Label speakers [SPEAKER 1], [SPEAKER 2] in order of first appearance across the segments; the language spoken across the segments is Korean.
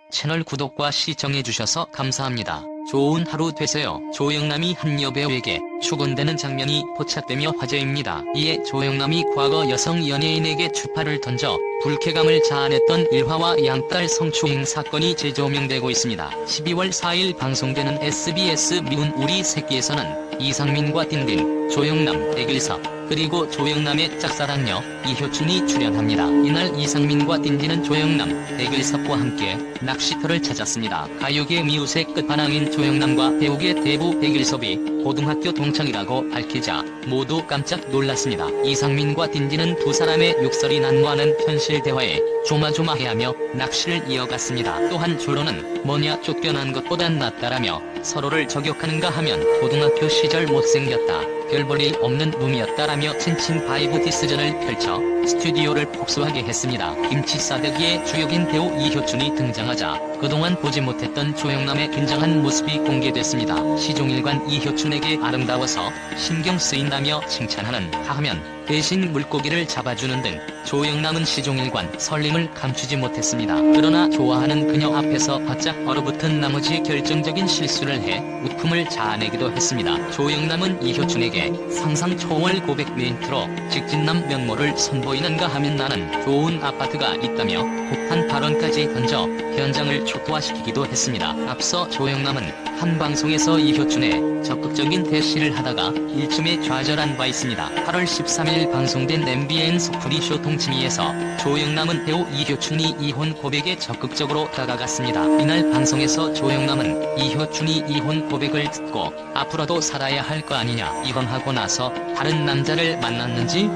[SPEAKER 1] 채널 구독과 시청해주셔서 감사합니다. 좋은 하루 되세요. 조영남이 한 여배우에게 추근되는 장면이 포착되며 화제입니다. 이에 조영남이 과거 여성 연예인에게 추파를 던져 불쾌감을 자아냈던 일화와 양딸 성추행 사건이 재조명되고 있습니다. 12월 4일 방송되는 SBS 미운 우리 새끼에서는 이상민과 딘딘, 조영남, 백일섭, 그리고 조영남의 짝사랑녀 이효춘이 출연합니다. 이날 이상민과 딘딘은 조영남, 백일섭과 함께 낚시터를 찾았습니다. 가요계 미우새 끝판왕인 조영남과 배우계 대부 백일섭이 고등학교 동창이라고 밝히자 모두 깜짝 놀랐습니다. 이상민과 딘딘은 두 사람의 욕설이 난무하는 현실 대화에 조마조마해하며 낚시를 이어갔습니다. 또한 조로는 뭐냐 쫓겨난 것보단 낫다라며 서로를 저격하는가 하면 고등학교 시절 못생겼다, 별 볼 일 없는 놈이었다라며 친친 바이브 디스전을 펼쳐 스튜디오를 폭소하게 했습니다. 김치 싸대기의 주역인 배우 이효춘이 등장하자 그동안 보지 못했던 조영남의 긴장한 모습이 공개됐습니다. 시종일관 이효춘에게 아름다워서 신경 쓰인다며 칭찬하는 하하면 대신 물고기를 잡아주는 등 조영남은 시종일관 설렘을 감추지 못했습니다. 그러나 좋아하는 그녀 앞에서 바짝 얼어붙은 나머지 결정적인 실수를 해 웃음을 자아내기도 했습니다. 조영남은 이효춘에게 상상 초월 고백 멘트로 직진남 면모를 선보이는가 하면 나는 좋은 아파트가 있다며 폭탄 발언까지 던져 현장을 초토화시키기도 했습니다. 앞서 조영남은 한 방송에서 이효춘의 적극적인 대시를 하다가 일침에 좌절한 바 있습니다. 8월 13일 방송된 MBN 속풀이쇼 동치미에서 조영남은 배우 이효춘이 이혼 고백에 적극적으로 다가갔습니다. 이날 방송에서 조영남은 이효춘이 이혼 고백을 듣고 앞으로도 살아야 할 거 아니냐, 이혼하고 나서 다른 남자를 만났는지?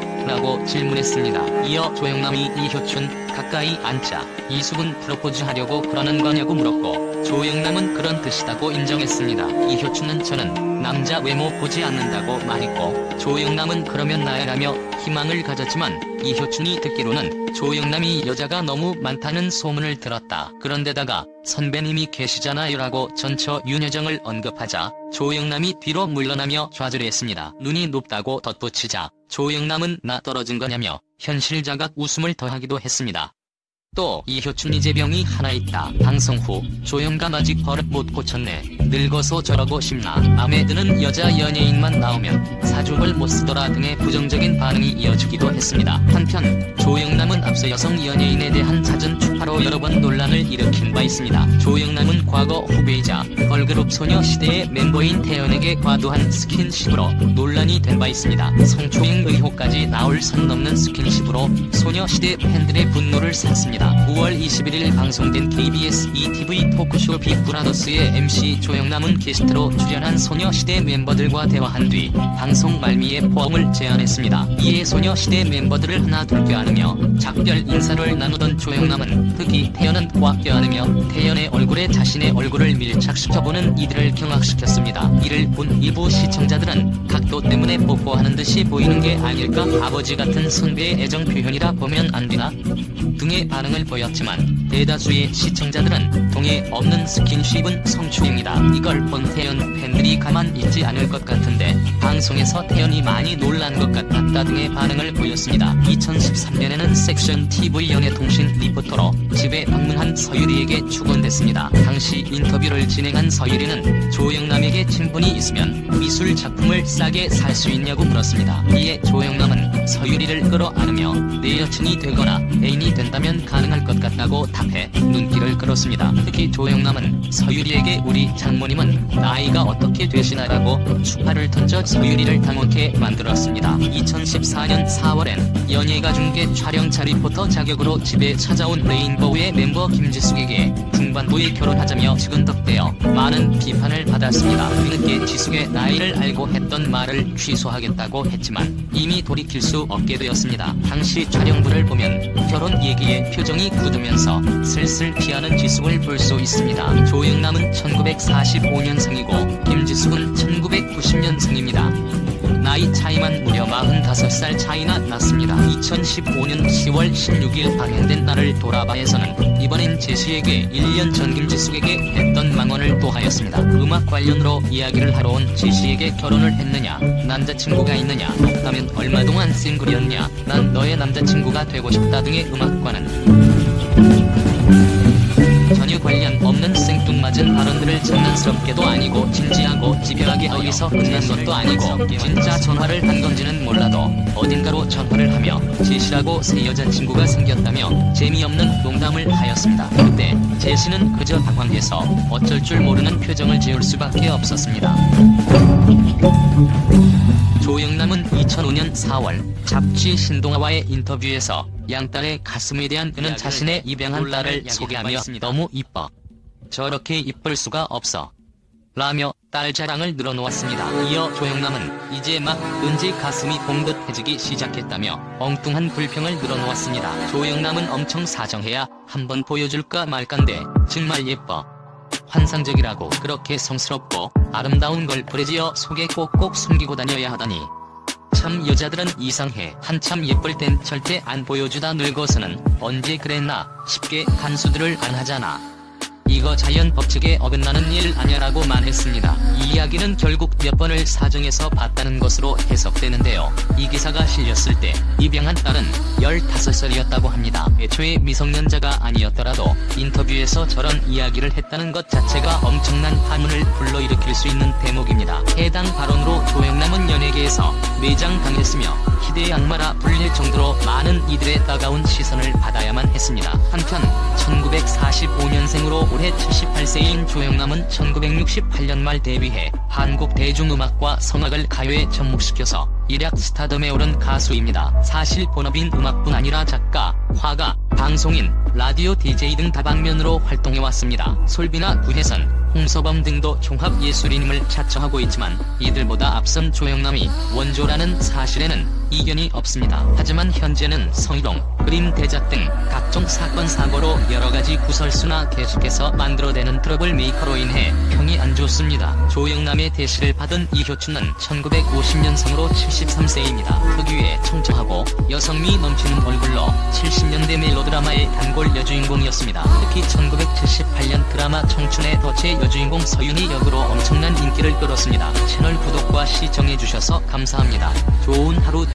[SPEAKER 1] 라고 질문했습니다. 이어 조영남이 이효춘 가까이 앉자 이수근 프로포즈 하려고 그러는 거냐고 물었고 조영남은 그런 뜻이다고 인정했습니다. 이효춘은 저는 남자 외모 보지 않는다고 말했고 조영남은 그러면 나야라며 희망을 가졌지만 이효춘이 듣기로는 조영남이 여자가 너무 많다는 소문을 들었다. 그런데다가 선배님이 계시잖아요 라고 전처 윤여정을 언급하자 조영남이 뒤로 물러나며 좌절했습니다. 눈이 높다고 덧붙이자 조영남은 나 떨어진 거냐며 현실자각 웃음을 더하기도 했습니다. 또 이효춘 이재병이 하나 있다. 방송 후 조영남 아직 버릇 못 고쳤네. 늙어서 저러고 싶나. 맘에 드는 여자 연예인만 나오면 사주벌 못 쓰더라 등의 부정적인 반응이 이어지기도 했습니다. 한편 조영남은 앞서 여성 연예인에 대한 잦은 추파로 여러 번 논란을 일으킨 바 있습니다. 조영남은 과거 후배이자 걸그룹 소녀시대의 멤버인 태연에게 과도한 스킨십으로 논란이 된 바 있습니다. 성추행 의혹까지 나올 선 넘는 스킨십으로 소녀시대 팬들의 분노를 샀습니다. 9월 21일 방송된 KBS ETV 토크쇼 빅브라더스의 MC 조영남은 게스트로 출연한 소녀시대 member들과 대화한 뒤 방송 말미에 포옹을 제안했습니다. 이에 소녀시대 멤버들을 하나 둘 껴안으며 작별 인사를 나누던 조영남은 특히 태연은 꽉 껴안으며 태연의 얼굴에 자신의 얼굴을 밀착시켜보는 이들을 경악시켰습니다. 이를 본 일부 시청자들은 각도 때문에 뽀뽀하는 듯이 보이는 게 아닐까, 아버지 같은 선배의 애정 표현이라 보면 안 되나 등의 반응을 보였지만 대다수의 시청자들은 동의 없는 스킨십은 성추행이다, 이걸 본 태연 팬들이 가만 있지 않을 것 같은데 방송에서 태연이 많이 놀란 것 같았다 등의 반응을 보였습니다. 2013년에는 섹션 TV 연예통신 리포터로 집에 방문한 서유리에게 추곤됐습니다. 당시 인터뷰를 진행한 서유리는 조영남에게 친분이 있으면 미술 작품을 싸게 살 수 있냐고 물었습니다. 이에 조영남은 서유리를 끌어안으며 내 여친이 되거나 애인이 된다면 가능할 것 같다고 답해 눈길을 끌었습니다. 특히 조영남은 서유리에게 우리 장모님은 나이가 어떻게 되시나라고 추파를 던져 서유리를 당혹해 만들었습니다. 2014년 4월엔 연예가 중계 촬영차 리포터 자격으로 집에 찾아온 레인보우의 멤버 김지숙에게 중반부에 결혼하자며 지근덕대어 많은 비판을 받았습니다. 뒤늦게 지숙의 나이를 알고 했던 말을 취소하겠다고 했지만 이미 돌이킬 수 없게 되었습니다. 당시 촬영부를 보면 결혼 얘기에 표정이 굳으면서 슬슬 피하는 지숙을 볼 수 있습니다. 조영남은 1945년생이고 김지숙은 1990년생입니다. 나이 차이만 무려 45살 차이나 났습니다. 2015년 10월 16일 방영된 나를 돌아봐에서는 이번엔 제시에게 1년 전 김지숙에게 했던 망언을 또 하였습니다. 음악 관련으로 이야기를 하러 온 제시에게 결혼을 했느냐, 남자친구가 있느냐, 없다면 얼마 동안 싱글이었냐, 난 너의 남자친구가 되고 싶다 등의 음악과는 전혀 관련 없는 생뚱맞은 발언들을 장난스럽게도 아니고 진지하고 집요하게 어휘서 끝난 것도 아니고 진짜 전화를 한 건지는 몰라도 어딘가로 전화를 하며 제시라고 새 여자친구가 생겼다며 재미없는 농담을 하였습니다. 그때 제시는 그저 당황해서 어쩔 줄 모르는 표정을 지을 수밖에 없었습니다. 조영남은 2005년 4월 잡지 신동아와의 인터뷰에서 양딸의 가슴에 대한 그는 자신의 입양한 딸을 소개하며 너무 이뻐. 저렇게 이쁠 수가 없어. 라며 딸 자랑을 늘어놓았습니다. 이어 조영남은 이제 막 은지 가슴이 봉긋해지기 시작했다며 엉뚱한 불평을 늘어놓았습니다. 조영남은 엄청 사정해야 한번 보여줄까 말깐데 정말 예뻐. 환상적이라고 그렇게 성스럽고 아름다운 걸 브래지어 속에 꼭꼭 숨기고 다녀야 하다니. 참 여자들은 이상해. 한참 예쁠 땐 절대 안 보여주다 늙어서는 언제 그랬나 싶게 간수들을 안 하잖아. 이거 자연 법칙에 어긋나는 일 아냐라고만 했습니다. 이 이야기는 결국 몇 번을 사정해서 봤다는 것으로 해석되는데요. 이 기사가 실렸을 때 입양한 딸은 15살이었다고 합니다. 애초에 미성년자가 아니었더라도 인터뷰에서 저런 이야기를 했다는 것 자체가 엄청난 파문을 불러일으킬 수 있는 대목입니다. 해당 발언으로 조영남은 연예계에서 매장당했으며 희대의 악마라 불릴 정도로 많은 이들의 따가운 시선을 받아야만 했습니다. 한편 1945년생으로 올해 78세인 조영남은 1968년 말 데뷔해 한국 대중음악과 성악을 가요에 접목시켜서 일약 스타덤에 오른 가수입니다. 사실 본업인 음악뿐 아니라 작가, 화가, 방송인, 라디오 DJ 등 다방면으로 활동해왔습니다. 솔비나 구혜선, 홍서범 등도 종합예술인임을 자처하고 있지만 이들보다 앞선 조영남이 원조라는 사실에는 이견이 없습니다. 하지만 현재는 성희롱, 그림 대작 등 각종 사건 사고로 여러가지 구설수나 계속해서 만들어대는 트러블 메이커로 인해 평이 안 좋습니다. 조영남의 대시를 받은 이효춘은 1950년생으로 73세입니다. 특유의 청초하고 여성미 넘치는 얼굴로 70년대 멜로드라마의 단골 여주인공이었습니다. 특히 1978년 드라마 청춘의 덫의 여주인공 서윤희 역으로 엄청난 인기를 끌었습니다. 채널 구독과 시청해주셔서 감사합니다. 좋은 하루